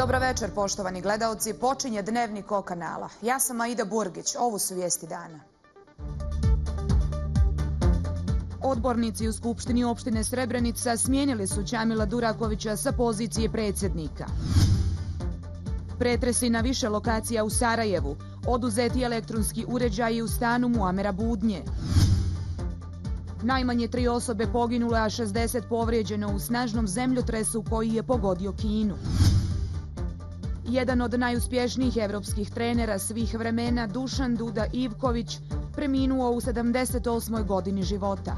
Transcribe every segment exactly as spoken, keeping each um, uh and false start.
Dobro večer, poštovani gledaoci. Počinje Dnevnik O kanala. Ja sam Aida Burgić. Ovo su vijesti dana. Odbornici u Skupštini opštine Srebrenica smijenili su Ćamila Durakovića sa pozicije predsjednika. Pretresi na više lokacija u Sarajevu. Oduzeti elektronski uređaji u stanu Muamera Budnje. Najmanje tri osobe poginule, a šezdeset povrijeđeno u snažnom zemljotresu koji je pogodio Kinu. Jedan od najuspješnijih evropskih trenera svih vremena, Dušan Duda Ivković, preminuo u sedamdeset osmoj godini života.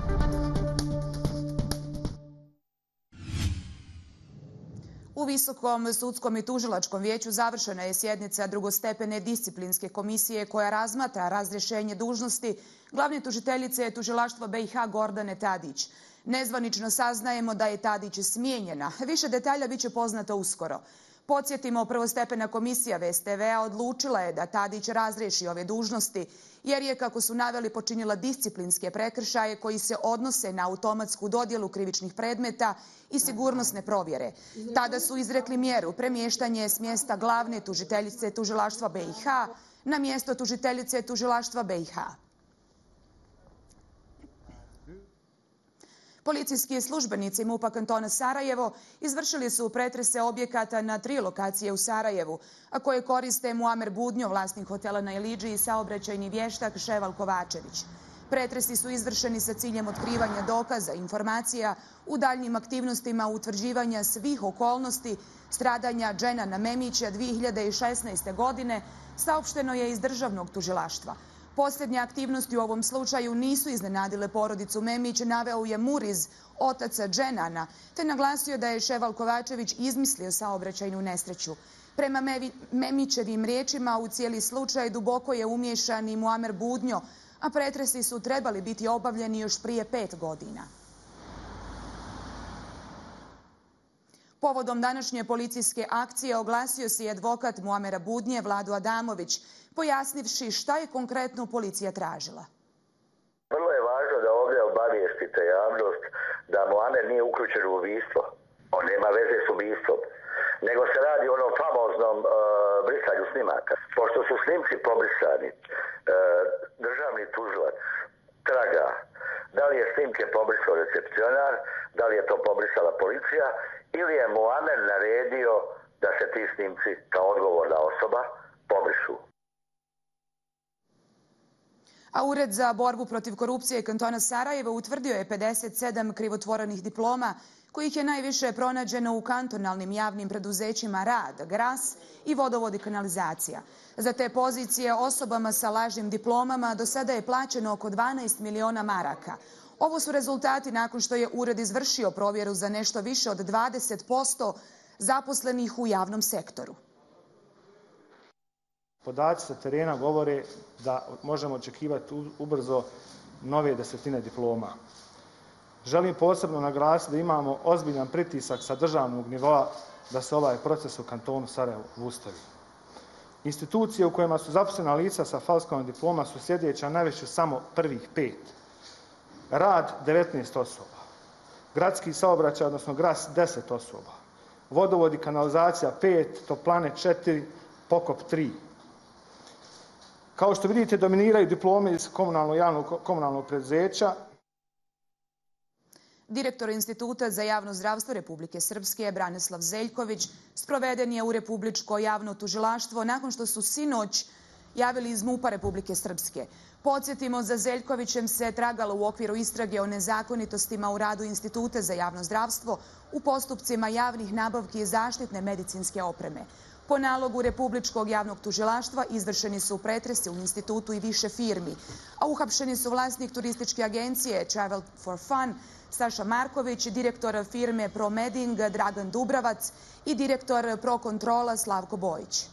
U Visokom sudskom i tužilačkom vijeću završena je sjednica drugostepene disciplinske komisije koja razmatra razrješenje dužnosti glavne tužiteljice tužilaštva B i H Gordane Tadić. Nezvanično saznajemo da je Tadić smijenjena. Više detalja biće poznato uskoro. Podsjetimo, prvostepena komisija V S T V-a odlučila je da Tadić razriješi ove dužnosti, jer je, kako su naveli, počinila disciplinske prekršaje koji se odnose na automatsku dodjelu krivičnih predmeta i sigurnosne provjere. Tada su izrekli mjeru premještanje s mjesta glavne tužiteljice tužilaštva B i H na mjesto tužiteljice tužilaštva B i H. Policijski službenici MUP-a kantona Sarajevo izvršili su pretrese objekata na tri lokacije u Sarajevu, a koje koriste Muamer Budnjo, vlasnik hotela na Ilidži, i saobraćajni vještak Ševal Kovačević. Pretresi su izvršeni sa ciljem otkrivanja dokaza, informacija u daljnjim aktivnostima utvrđivanja svih okolnosti stradanja Dženana Memića dvije hiljade šesnaeste. godine, saopšteno je iz državnog tužilaštva. Posljednje aktivnosti u ovom slučaju nisu iznenadile porodicu Memić, naveo je Muriz, otaca Dženana, te naglasio da je Ševal Kovačević izmislio saobraćajnu nesreću. Prema Memićevim riječima, u cijeli slučaj duboko je umiješan i Muamer Budnjo, a pretresi su trebali biti obavljeni još prije pet godina. Povodom današnje policijske akcije oglasio se i advokat Muamera Budnje, Vlado Adamović, pojasnivši šta je konkretno policija tražila. Vrlo je važno da ovdje obavijestite javnost da Muamer nije uključen u ubistvo. On nema veze s ubistvom, nego se radi o onom famoznom uh, brisanju snimaka. Pošto su snimci pobrisani, uh, državni tužilac traga da li je snimke pobrisao recepcionar, da li je to pobrisala policija ili je Muamer naredio da se ti snimci kao odgovorna osoba pobrišu. A Ured za borbu protiv korupcije kantona Sarajevo utvrdio je pedeset sedam krivotvorenih diploma, kojih je najviše pronađeno u kantonalnim javnim preduzećima Rad, Gras i Vodovod i kanalizacija. Za te pozicije osobama sa lažnim diplomama do sada je plaćeno oko dvanaest miliona maraka. Ovo su rezultati nakon što je Ured izvršio provjeru za nešto više od dvadeset posto zaposlenih u javnom sektoru. Podaci sa terena govore da možemo očekivati ubrzo nove desetine diploma. Želim posebno naglasiti da imamo ozbiljan pritisak sa državnog nivoa da se ovaj proces u kantonu Sarajevo ustavi. Institucije u kojima su zaposlena lica sa falsifikovanim diploma su sljedeća, navešću samo prvih pet. Rad devetnaest osoba, gradski saobraćaj, odnosno Gras deset osoba, vodovod i kanalizacija pet, toplane četiri, pokop tri. Kao što vidite, dominiraju diplome iz komunalnog javnog komunalnog preduzeća. Direktor Instituta za javno zdravstvo Republike Srpske, Branislav Zeljković, sproveden je u Republičko javno tužilaštvo nakon što su sinoć javili iz MUP-a Republike Srpske. Podsjetimo, za Zeljkovićem se tragalo u okviru istrage o nezakonitostima u radu Instituta za javno zdravstvo u postupcima javnih nabavki i zaštitne medicinske opreme. Po nalogu Republičkog javnog tužilaštva izvršeni su pretresi u institutu i više firmi, a uhapšeni su vlasnik turističke agencije Travel for Fun Saša Marković, direktor firme ProMeding Dragan Dubravac i direktor ProKontrola Slavko Bojić.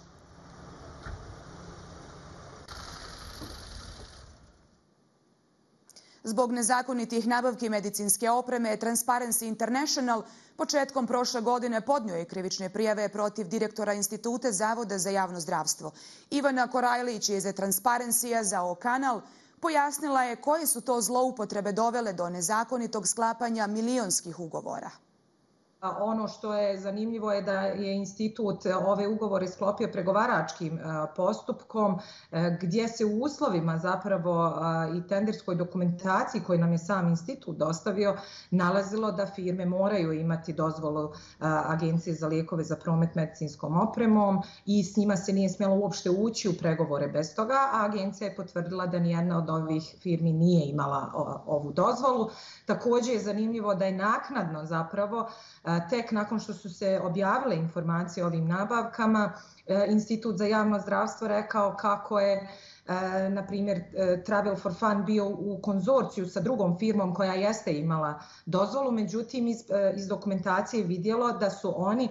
Zbog nezakonitih nabavki medicinske opreme, Transparency International početkom prošle godine podnio je krivične prijave protiv direktora Instituta Zavoda za javno zdravstvo. Ivana Korajlić iz Transparency-a za O kanal pojasnila je koje su to zloupotrebe dovele do nezakonitog sklapanja milionskih ugovora. Ono što je zanimljivo je da je institut ove ugovore sklopio pregovaračkim postupkom gdje se u uslovima zapravo i tenderskoj dokumentaciji koju nam je sam institut dostavio nalazilo da firme moraju imati dozvolu Agencije za lijekove za promet medicinskom opremom i s njima se nije smjelo uopšte ući u pregovore bez toga, a agencija je potvrdila da nijedna od ovih firmi nije imala ovu dozvolu. Također je zanimljivo da je naknadno zapravo tek nakon što su se objavile informacije o ovim nabavkama, Institut za javno zdravstvo rekao kako je na primjer Travel for Fun bio u konzorciju sa drugom firmom koja jeste imala dozvolu, međutim iz, iz dokumentacije vidjelo da su oni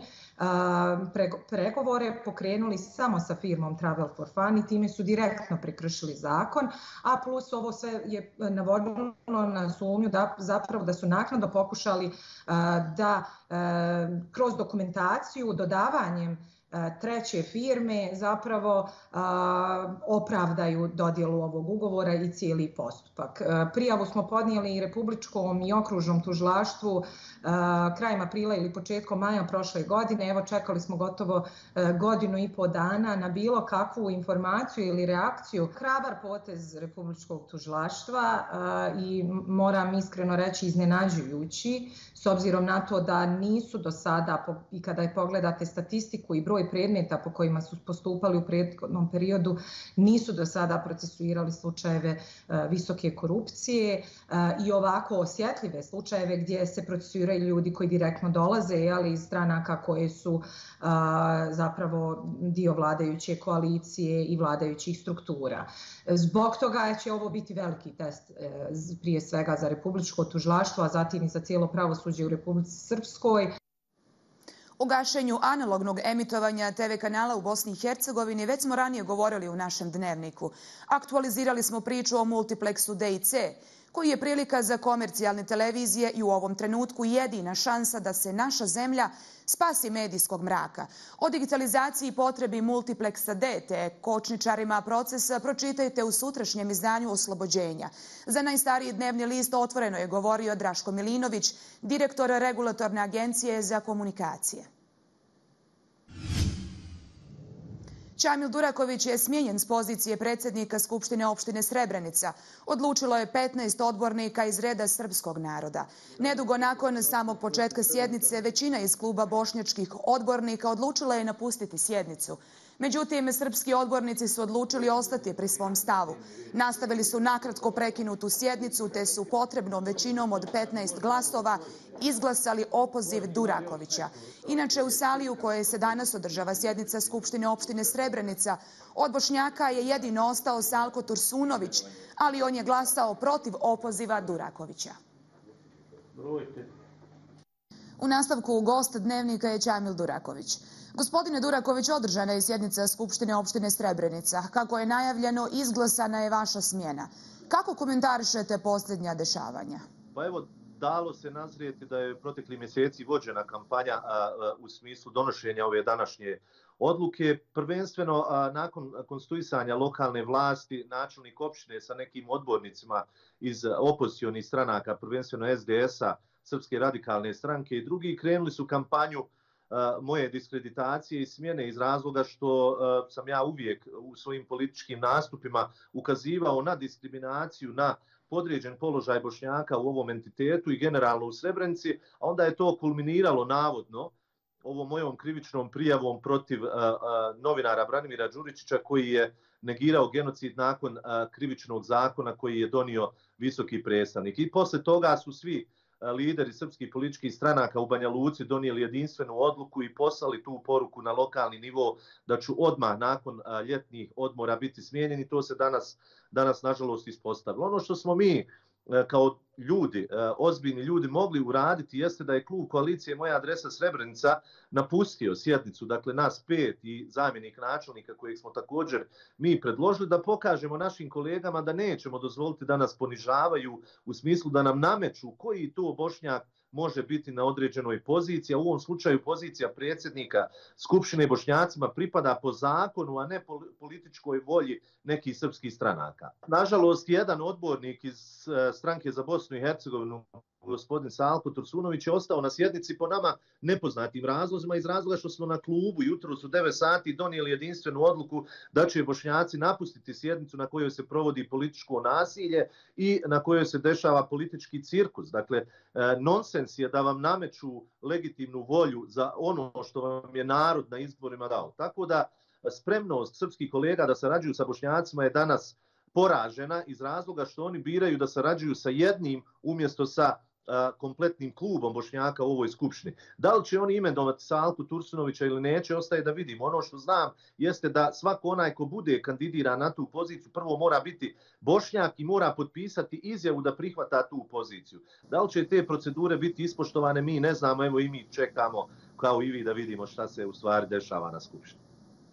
pregovore pokrenuli samo sa firmom Travel for Fun i time su direktno prekršili zakon, a plus ovo sve je navodilo na sumnju da zapravo da su naknadno pokušali da kroz dokumentaciju dodavanjem treće firme zapravo a, opravdaju dodjelu ovog ugovora i cijeli postupak. A, prijavu smo podnijeli i Republičkom i okružnom tužilaštvu a, krajem aprila ili početkom maja prošle godine. Evo čekali smo gotovo a, godinu i po dana na bilo kakvu informaciju ili reakciju. Hrabar potez Republičkog tužilaštva a, i moram iskreno reći iznenađujući s obzirom na to da nisu do sada i kada je pogledate statistiku i broj predmeta po kojima su postupali u prethodnom periodu, nisu do sada procesuirali slučajeve visoke korupcije i ovako osjetljive slučajeve gdje se procesuiraju ljudi koji direktno dolaze, ali iz stranaka koje su zapravo dio vladajuće koalicije i vladajućih struktura. Zbog toga će ovo biti veliki test prije svega za Republičko tužilaštvo, a zatim i za cijelo pravosuđe u Republici Srpskoj. O gašenju analognog emitovanja te ve kanala u Bosni i Hercegovini već smo ranije govorili u našem dnevniku. Aktualizirali smo priču o multipleksu D i C, koji je prilika za komercijalne televizije i u ovom trenutku jedina šansa da se naša zemlja spasi medijskog mraka. O digitalizaciji i potrebi multipleksa D te kočničarima procesa pročitajte u sutrašnjem izdanju Oslobođenja. Za najstariji dnevni list Otvoreno je govorio Draško Milinović, direktor Regulatorne agencije za komunikacije. Čamil Duraković je smijenjen s pozicije predsjednika Skupštine opštine Srebrenica. Odlučilo je petnaest odbornika iz reda srpskog naroda. Nedugo nakon samog početka sjednice, većina iz kluba bošnjačkih odbornika odlučila je napustiti sjednicu. Međutim, srpski odbornici su odlučili ostati pri svom stavu. Nastavili su nakratko prekinutu sjednicu te su potrebnom većinom od petnaest glasova izglasali opoziv Durakovića. Inače, u sali u kojoj se danas održava sjednica Skupštine opštine Srebrenica, od Bošnjaka je jedino ostao Salko Tursunović, ali on je glasao protiv opoziva Durakovića. U nastavku gost dnevnika je Čamil Duraković. Gospodine Duraković, održana je sjednica Skupštine opštine Srebrenica. Kako je najavljeno, izglasana je vaša smjena. Kako komentarišete posljednja dešavanja? Pa evo, dalo se nazrijeti da je protekli mjeseci vođena kampanja a, a, u smislu donošenja ove današnje odluke. Prvenstveno a, nakon konstituisanja lokalne vlasti, načelnik opštine sa nekim odbornicima iz opozicionih stranaka, prvenstveno es de es-a, Srpske radikalne stranke i drugi, krenuli su kampanju moje diskreditacije i smjene iz razloga što uh, sam ja uvijek u svojim političkim nastupima ukazivao na diskriminaciju, na podređen položaj Bošnjaka u ovom entitetu i generalno u Srebrenici, a onda je to kulminiralo navodno ovom mojom krivičnom prijavom protiv uh, uh, novinara Branimira Đuričića koji je negirao genocid nakon uh, krivičnog zakona koji je donio visoki predstavnik. I posle toga su svi lideri srpskih političkih stranaka u Banja Luci donijeli jedinstvenu odluku i poslali tu poruku na lokalni nivo da ću odmah nakon ljetnih odmora biti smijenjeni. To se danas, danas nažalost ispostavilo. Ono što smo mi kao ljudi, ozbiljni ljudi mogli uraditi jeste da je klub koalicije Moja adresa Srebrenica napustio sjednicu, dakle nas pet i zamjenik načelnika kojeg smo također mi predložili, da pokažemo našim kolegama da nećemo dozvoliti da nas ponižavaju u smislu da nam nameću koji to Bošnjak može biti na određenoj poziciji, a u ovom slučaju pozicija predsjednika Skupštine Bošnjacima pripada po zakonu, a ne političkoj volji nekih srpskih stranaka. Nažalost, jedan odbornik iz stranke za Bosnu i Hercegovinu, gospodin Salko Tursunović, je ostao na sjednici po nama nepoznatim razlozima, iz razloga što smo na klubu jutros u devet sati donijeli jedinstvenu odluku da će Bošnjaci napustiti sjednicu na kojoj se provodi političko nasilje i na kojoj se dešava politički cirkus. Dakle, nonsens je da vam nameću legitimnu volju za ono što vam je narod na izborima dao. Tako da spremnost srpskih kolega da sarađuju sa Bošnjacima je danas poražena iz razloga što oni biraju da sarađuju sa jednim umjesto sa a, kompletnim klubom Bošnjaka u ovoj skupštini. Da li će oni imenovati Salku Tursunovića ili neće, ostaje da vidimo. Ono što znam jeste da svako onaj ko bude kandidiran na tu poziciju prvo mora biti Bošnjak i mora potpisati izjavu da prihvata tu poziciju. Da li će te procedure biti ispoštovane, mi ne znamo, evo i mi čekamo kao i vi da vidimo šta se u stvari dešava na skupštini.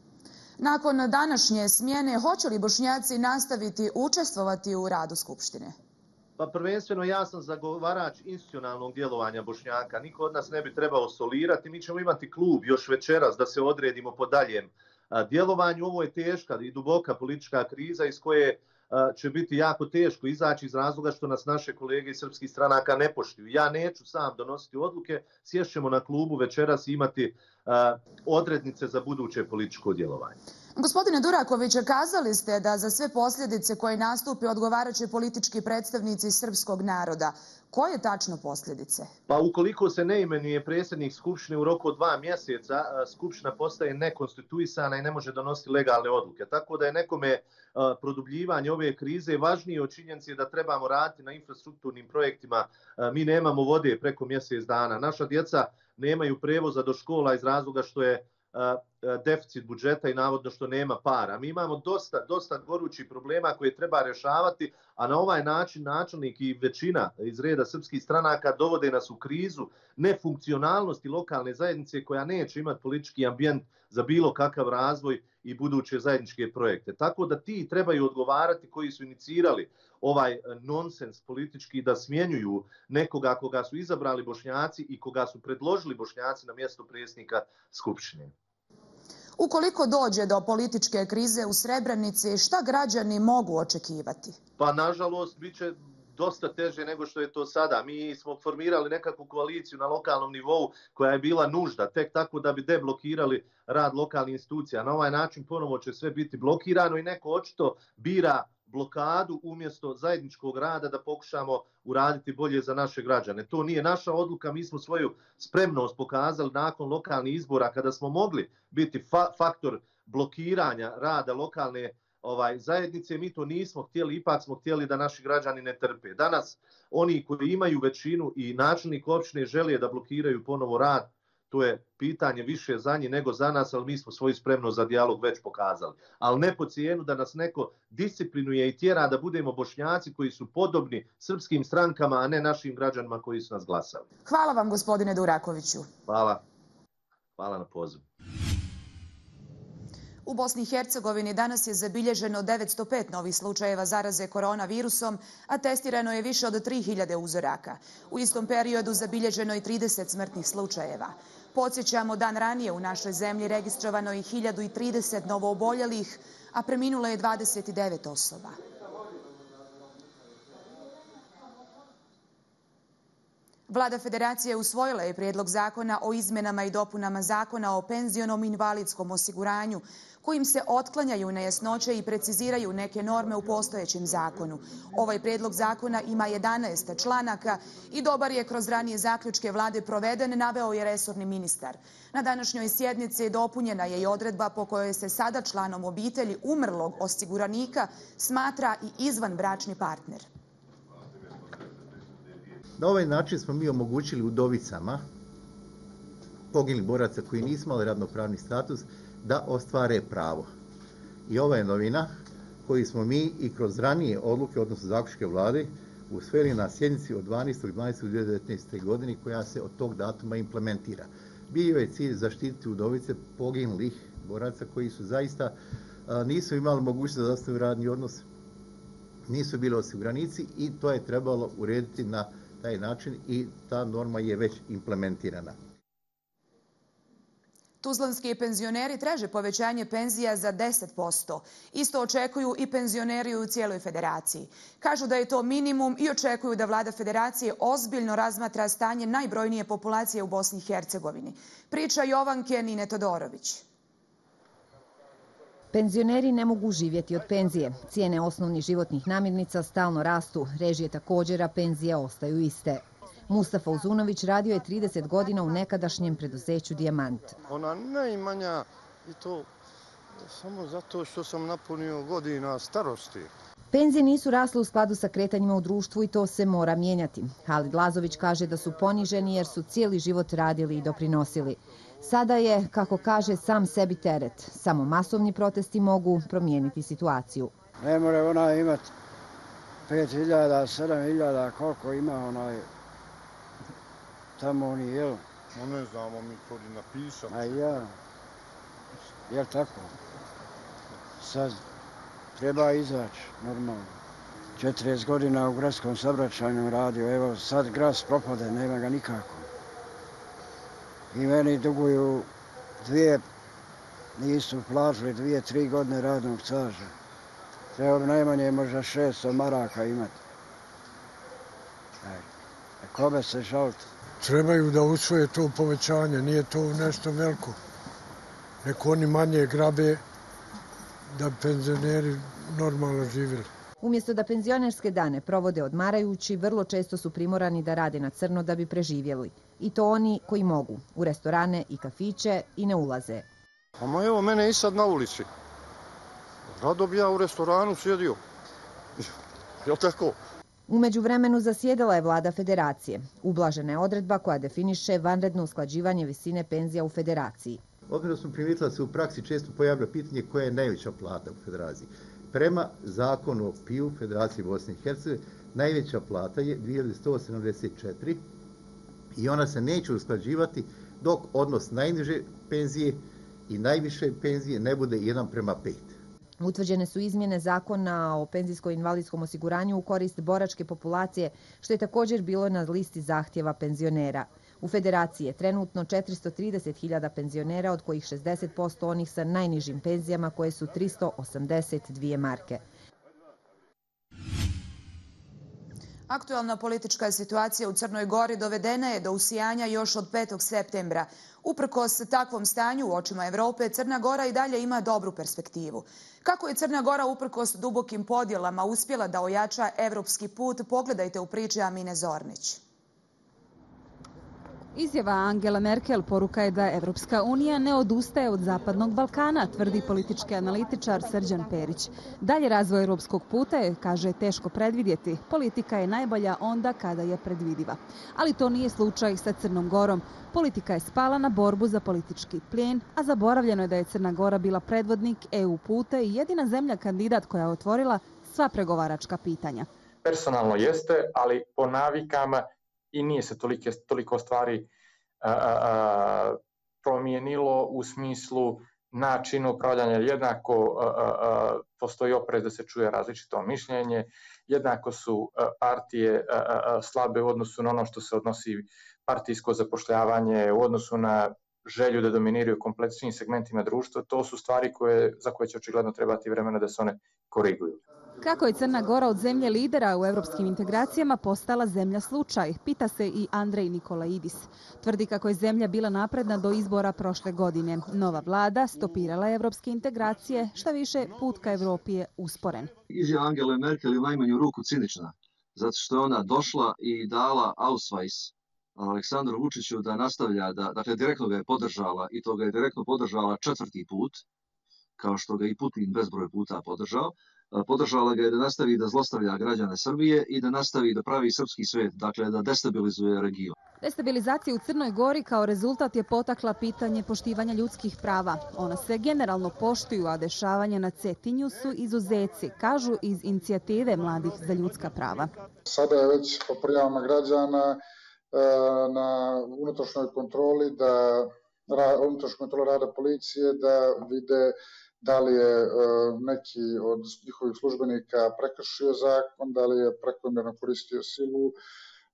Nakon današnje smjene, hoće li Bošnjaci nastaviti učestvovati u radu Skupštine? Pa prvenstveno ja sam zagovarač institucionalnog djelovanja Bošnjaka. Niko od nas ne bi trebao solirati. Mi ćemo imati klub još večeras da se odredimo po daljem djelovanju. Ovo je teška i duboka politička kriza iz koje će biti jako teško izaći iz razloga što nas naše kolege iz srpskih stranaka ne poštuju. Ja neću sam donositi odluke, sješćemo na klubu večeras i imati uh, odrednice za buduće političko djelovanje. Gospodine Duraković, kazali ste da za sve posljedice koje nastupe odgovarat će politički predstavnici srpskog naroda. Koje tačno posljedice? Pa ukoliko se ne imenuje predsjednik Skupštine u roku od dva mjeseca, Skupština postaje nekonstituisana i ne može donositi legalne odluke. Tako da je nekome produbljivanje ove krize važnije od činjenice da trebamo raditi na infrastrukturnim projektima. Mi nemamo vode preko mjesec dana. Naša djeca nemaju prevoza do škola iz razloga što je deficit budžeta i navodno što nema para. Mi imamo dosta, dosta gorućih problema koje treba rješavati, a na ovaj način načelnik i većina iz reda srpskih stranaka dovode nas u krizu nefunkcionalnosti lokalne zajednice koja neće imati politički ambijent za bilo kakav razvoj i buduće zajedničke projekte. Tako da ti trebaju odgovarati koji su inicirali ovaj nonsens politički da smjenjuju nekoga koga su izabrali Bošnjaci i koga su predložili Bošnjaci na mjesto predsjednika Skupštine. Ukoliko dođe do političke krize u Srebrenici, šta građani mogu očekivati? Pa nažalost, bit će dosta teže nego što je to sada. Mi smo formirali nekakvu koaliciju na lokalnom nivou koja je bila nužda, tek tako da bi deblokirali rad lokalnih institucija. Na ovaj način ponovo će sve biti blokirano i neko očito bira blokadu umjesto zajedničkog rada da pokušamo uraditi bolje za naše građane. To nije naša odluka, mi smo svoju spremnost pokazali nakon lokalnih izbora kada smo mogli biti fa- faktor blokiranja rada lokalne ovaj zajednice, mi to nismo htjeli, ipak smo htjeli da naši građani ne trpe. Danas oni koji imaju većinu i načelnik opštine žele da blokiraju ponovo rad, to je pitanje više za njih nego za nas, ali mi smo svoju spremnost za dijalog već pokazali. Ali ne po cijenu da nas neko disciplinuje i tjera da budemo Bošnjaci koji su podobni srpskim strankama, a ne našim građanima koji su nas glasali. Hvala vam, gospodine Durakoviću. Hvala. Hvala na pozivu. U Bosni i Hercegovini danas je zabilježeno devetsto pet novih slučajeva zaraze koronavirusom, a testirano je više od tri hiljade uzoraka. U istom periodu zabilježeno je trideset smrtnih slučajeva. Podsjećamo, dan ranije u našoj zemlji registrovano je hiljadu trideset novooboljelih, a preminulo je dvadeset devet osoba. Vlada Federacije usvojila je prijedlog zakona o izmenama i dopunama zakona o penzionom invalidskom osiguranju, kojim se otklanjaju nejasnoće i preciziraju neke norme u postojećem zakonu. Ovaj prijedlog zakona ima jedanaest članaka i dobar je kroz ranije zaključke vlade proveden, naveo je resorni ministar. Na današnjoj sjednici dopunjena je i odredba po kojoj se sada članom obitelji umrlog osiguranika smatra i izvanbračni partner. Na ovaj način smo mi omogućili udovicama poginulih boraca koji nisu imali radnopravni status da ostvare pravo. I ova je novina koju smo mi i kroz ranije odluke, odnosno zaključke vlade, usvojili na sjednici od dvanaestog dvanaestog dvije hiljade devetnaeste. godine koja se od tog datuma implementira. Bio je cilj zaštititi udovice poginulih boraca koji su zaista nisu imali mogućnost da zasnuju radni odnos, nisu bili osiguranici i to je trebalo urediti na taj način i ta norma je već implementirana. Tuzlanski penzioneri traže povećanje penzija za deset posto. Isto očekuju i penzioneri u cijeloj federaciji. Kažu da je to minimum i očekuju da vlada federacije ozbiljno razmatra stanje najbrojnije populacije u Bosni i Hercegovini. Priča Jovanke Nine Todorović. Penzioneri ne mogu živjeti od penzije. Cijene osnovnih životnih namirnica stalno rastu, režije također, a penzije ostaju iste. Mustafa Uzunović radio je trideset godina u nekadašnjem preduzeću Dijamant. Ona najmanja i to samo zato što sam napunio godina starosti. Penzije nisu rasle u skladu sa kretanjima u društvu i to se mora mijenjati. Halid Lazović kaže da su poniženi jer su cijeli život radili i doprinosili. Sada je, kako kaže, sam sebi teret. Samo masovni protesti mogu promijeniti situaciju. Ne more ona imati pet hiljada, sedam hiljada, koliko ima onaj tamo oni, jel? No ne znamo mi to li napisati. A ja, jel tako? Sad treba izaći, normalno. četrdeset godina u gradskom saobraćaju radio, evo sad gras propade, nema ga nikako. I meni duguju dvije, nisu platili dvije, tri godine radnog staža. Treba bi najmanje možda šesto maraka imati. Kome se žaliti? Trebaju da usvoje to povećanje, nije to nešto veliko. Neko oni manje grabe da penzioneri normalno živjeli. Umjesto da penzionerske dane provode odmarajući, vrlo često su primorani da rade na crno da bi preživjeli. I to oni koji mogu, u restorane i kafiće i ne ulaze. A ma evo mene i sad na ulici. Rado bi ja u restoranu sjedio. Jel tako? U međuvremenu zasjedala je vlada federacije. Ublažena je odredba koja definiše vanredno usklađivanje visine penzija u federaciji. Obzirom smo primijetili da se u praksi često pojavlja pitanje koja je najveća plata u federaciji. Prema zakonu o P I U Federacije Bosne i Hercegovine najveća plata je dvije hiljade sto sedamdeset četiri i ona se neće usklađivati dok odnos najniže penzije i najviše penzije ne bude jedan prema pet. Utvrđene su izmjene zakona o penzijsko-invalidskom osiguranju u korist boračke populacije, što je također bilo na listi zahtjeva penzionera. U federaciji je trenutno četiristo trideset hiljada penzionera, od kojih šezdeset posto onih sa najnižim penzijama koje su tristo osamdeset dvije marke. Aktualna politička situacija u Crnoj Gori dovedena je do usijanja još od petog septembra. Uprkos takvom stanju u očima Evrope, Crna Gora i dalje ima dobru perspektivu. Kako je Crna Gora uprkos dubokim podjelama uspjela da ojača evropski put, pogledajte u priči Amine Zornić. Izjava Angela Merkel poruka je da Evropska unija ne odustaje od Zapadnog Balkana, tvrdi politički analitičar Srđan Perić. Dalje razvoj europskog puta je, kaže, teško predvidjeti. Politika je najbolja onda kada je predvidiva. Ali to nije slučaj sa Crnom Gorom. Politika je spala na borbu za politički plijen, a zaboravljeno je da je Crna Gora bila predvodnik E U puta i jedina zemlja kandidat koja je otvorila sva pregovaračka pitanja. Personalno jeste, ali po navikama i nije se tolike, toliko stvari a, a, promijenilo u smislu načina upravljanja. Jednako a, a, postoji oprez da se čuje različito mišljenje, jednako su a, partije a, a, slabe u odnosu na ono što se odnosi partijsko zapošljavanje, u odnosu na želju da dominiraju komplet svim segmentima društva. To su stvari koje, za koje će očigledno trebati vremena da se one koriguju. Kako je Crna Gora od zemlje lidera u evropskim integracijama postala zemlja slučaj, pita se i Andrej Nikolaidis. Tvrdi kako je zemlja bila napredna do izbora prošle godine. Nova vlada stopirala je evropske integracije, šta više put ka Evropi je usporen. Izjava Angele Merkel je u najmanju ruku cinična, zato što je ona došla i dala Ausweis Aleksandru Vučiću da nastavlja, da, dakle direktno ga je podržala i to ga je direktno podržala četvrti put, kao što ga i Putin bezbroj puta podržao. Podržala ga je da nastavi da zlostavlja građane Srbije i da nastavi da pravi srpski svet, dakle da destabilizuje region. Destabilizacija u Crnoj Gori kao rezultat je potakla pitanje poštivanja ljudskih prava. Ona se generalno poštuju, a dešavanja na Cetinju su izuzeci, kažu iz inicijative Mladih za ljudska prava. Sada je već po prijavama građana na unutrašnjoj kontroli, da unutrašnjoj kontroli rada policije, da vide da li je neki od njihovih službenika prekršio zakon, da li je prekomjerno koristio silu,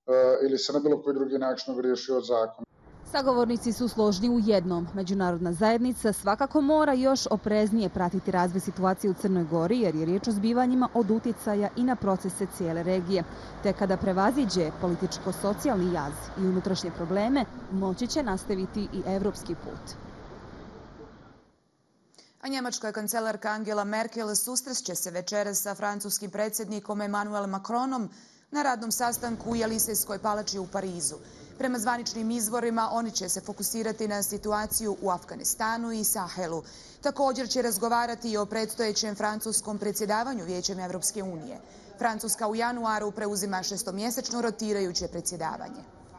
ili se na bilo koji drugi način ogriješi od zakona. Sagovornici su složni u jednom. Međunarodna zajednica svakako mora još opreznije pratiti razvoj situacije u Crnoj Gori, jer je riječ o zbivanjima od uticaja i na procese cijele regije. Te kada prevaziđe političko-socijalni jaz i unutrašnje probleme, moći će nastaviti i evropski put. A njemačka kancelarka Angela Merkel susrešće se večeras sa francuskim predsjednikom Emmanuel Macronom na radnom sastanku u Jelisejskoj palači u Parizu. Prema zvaničnim izvorima, oni će se fokusirati na situaciju u Afganistanu i Sahelu. Također će razgovarati i o predstojećem francuskom predsjedavanju Vijećem Evropske unije. Francuska u januaru preuzima šestomjesečno rotirajuće predsjedavanje.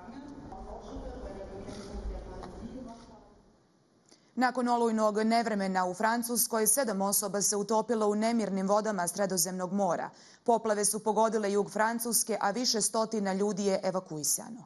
Nakon olujnog nevremena u Francuskoj, sedam osoba se utopilo u nemirnim vodama Sredozemnog mora. Poplave su pogodile jug Francuske, a više stotina ljudi je evakuisano.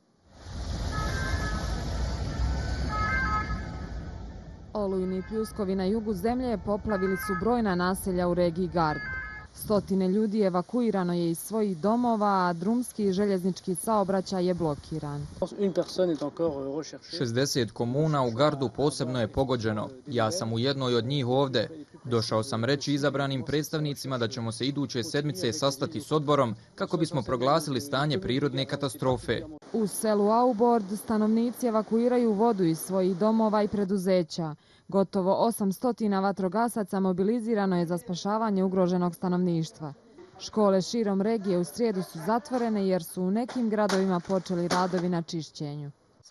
Olujni pljuskovi na jugu zemlje poplavili su brojna naselja u regiji Gard. Stotine ljudi evakuirano je iz svojih domova, a drumski i željeznički saobraćaj je blokiran. šezdeset komuna u Gardu posebno je pogođeno. Ja sam u jednoj od njih ovdje. Došao sam reći izabranim predstavnicima da ćemo se iduće sedmice sastati s odborom kako bismo proglasili stanje prirodne katastrofe. U selu Aubord stanovnici evakuiraju vodu iz svojih domova i preduzeća. Gotovo osamsto vatrogasaca mobilizirano je za spašavanje ugroženog stanovništva. Škole širom regije u srijedu su zatvorene jer su u nekim gradovima počeli radovi na čišćenju.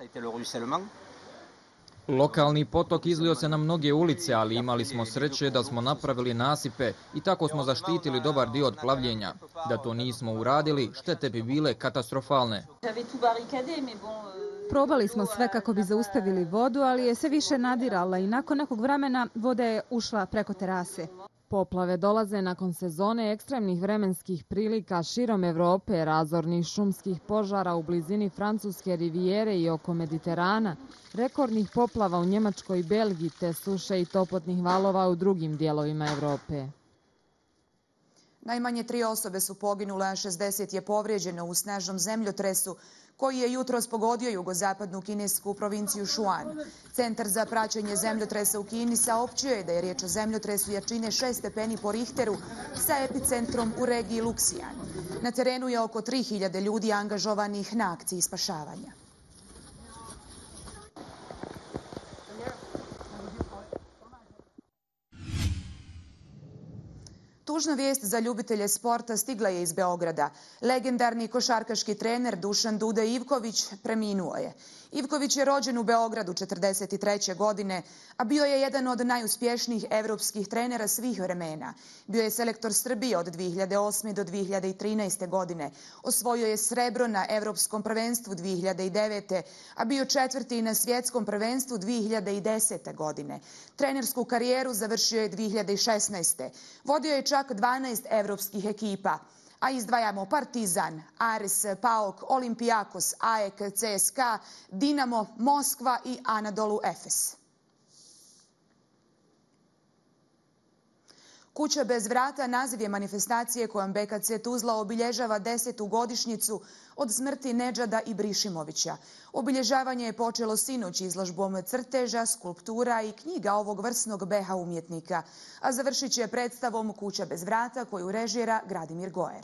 Lokalni potok izlio se na mnoge ulice, ali imali smo sreće da smo napravili nasipe i tako smo zaštitili dobar dio od plavljenja. Da to nismo uradili, štete bi bile katastrofalne. Probali smo sve kako bi zaustavili vodu, ali je sve više nadirala i nakon nekog vremena voda je ušla preko terase. Poplave dolaze nakon sezone ekstremnih vremenskih prilika širom Evrope, razornih šumskih požara u blizini Francuske rivijere i oko Mediterana, rekordnih poplava u Njemačkoj i Belgiji te suše i toplotnih valova u drugim dijelovima Evrope. Najmanje tri osobe su poginule, a šezdeset je povrijeđeno u snažnom zemljotresu koji je jutros pogodio jugozapadnu kinesku provinciju Šuan. Centar za praćenje zemljotresa u Kini saopćio je da je riječ o zemljotresu jačine šest stepeni po Richteru sa epicentrom u regiji Luxian. Na terenu je oko tri hiljade ljudi angažovanih na akciji spašavanja. Tužna vijest za ljubitelje sporta stigla je iz Beograda. Legendarni košarkaški trener Dušan Duda Ivković preminuo je. Ivković je rođen u Beogradu četrdeset treće godine, a bio je jedan od najuspješnijih evropskih trenera svih vremena. Bio je selektor Srbije od dvije hiljade osme do dvije hiljade trinaeste godine. Osvojio je srebro na Evropskom prvenstvu dvije hiljade devete. a bio četvrti na svjetskom prvenstvu dvije hiljade desete. godine. Trenersku karijeru završio je dvije hiljade šesnaeste. Vodio je čak dvanaest evropskih ekipa. A izdvajamo Partizan, Aris, Paok, Olimpijakos, A E K, C S K A, Dinamo, Moskva i Anadolu Efes. Kuća bez vrata naziv je manifestacije kojom B K C Tuzla obilježava desetu godišnjicu od smrti Nedžada Ibrišimovića. Obilježavanje je počelo sinoć izložbom crteža, skulptura i knjiga ovog vrsnog B H umjetnika, a završit će predstavom Kuća bez vrata koju režira Gradimir Goer.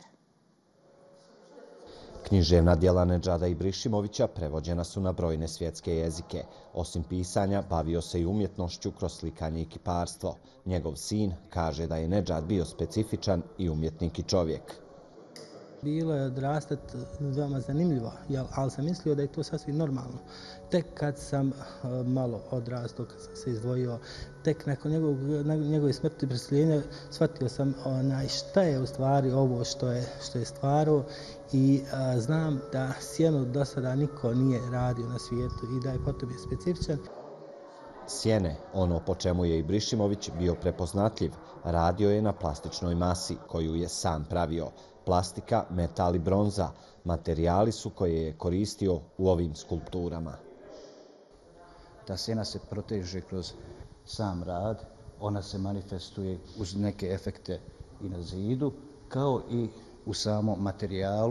Književna djela Nedžada Ibrišimovića prevođena su na brojne svjetske jezike. Osim pisanja, bavio se i umjetnošću kroz slikanje i kiparstvo. Njegov sin kaže da je Nedžad bio specifičan i umjetnik i čovjek. Bilo je odrastat veoma zanimljivo, ali sam mislio da je to sasvim normalno. Tek kad sam malo odrastao, kad sam se izdvojio, tek nakon njegove smrti i preseljenja, shvatio sam šta je u stvari ovo što je, što je stvarao i a, znam da sjenu do sada niko nije radio na svijetu i da je po tome specifičan. Sjene, ono po čemu je Ibrišimović bio prepoznatljiv, radio je na plastičnoj masi koju je sam pravio. Plastika, metal i bronza, materijali su koje je koristio u ovim skulpturama. Ta sjena se proteže kroz sam rad, ona se manifestuje uz neke efekte i na zidu, kao i u samom materijalu,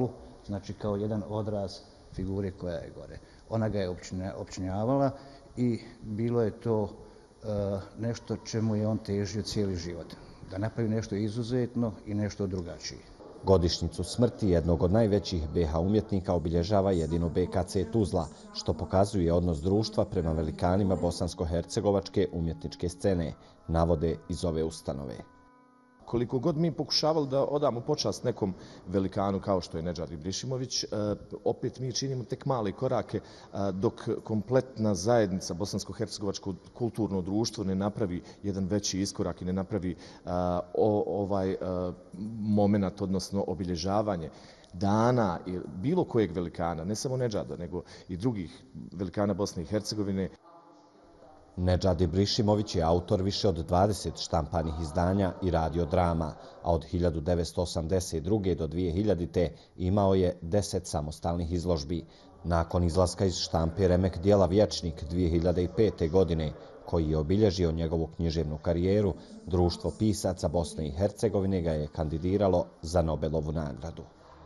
znači kao jedan odraz figure koja je gore. Ona ga je opčinjavala i bilo je to nešto čemu je on težio cijeli život. Da napravi nešto izuzetno i nešto drugačije. Godišnjicu smrti jednog od najvećih be ha umjetnika obilježava jedino be ka ce Tuzla, što pokazuje odnos društva prema velikanima bosansko-hercegovačke umjetničke scene, navode iz ove ustanove. Koliko god mi pokušavali da odamo počast nekom velikanu kao što je Nedžad Ibrišimović, opet mi činimo tek male korake dok kompletna zajednica bosansko-hercegovačko kulturno društvo ne napravi jedan veći iskorak i ne napravi ovaj moment, odnosno obilježavanje dana bilo kojeg velikana, ne samo Nedžada, nego i drugih velikana Bosne i Hercegovine. Nedžad Ibrišimović je autor više od dvadeset štampanih izdanja i radiodrama, a od hiljadu devetsto osamdeset druge. do dvije hiljadite. imao je deset samostalnih izložbi. Nakon izlaska iz štampe remek dijela Vječnik dvije hiljade pete. godine, koji je obilježio njegovu književnu karijeru, Društvo pisaca Bosne i Hercegovine ga je kandidiralo za Nobelovu nagradu.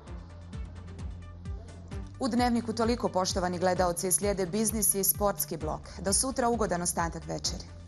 U Dnevniku toliko, poštovani gledaoci, slijede biznis i sportski blok. Do sutra, ugodan ostatak večeri.